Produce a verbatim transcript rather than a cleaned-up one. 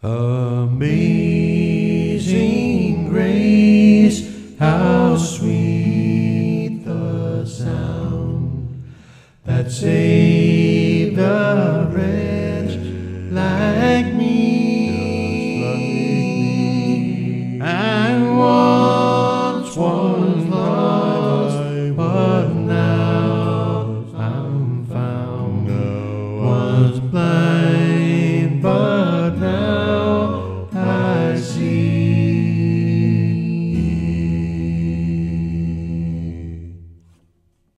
Amazing grace, how sweet the sound that saved a